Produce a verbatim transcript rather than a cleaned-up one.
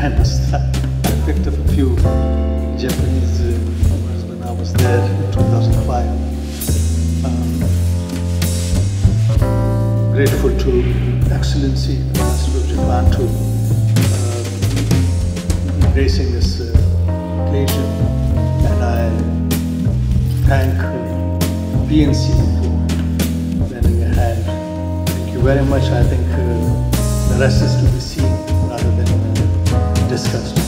I must have. I picked up a few Japanese uh, words when I was there in two thousand five. Um, grateful to Excellency, the Master of Japan, to uh, embracing this uh, occasion, and I thank uh, P N C A for lending a hand. Thank you very much. I think uh, the rest is to be seen rather than uh, discussed.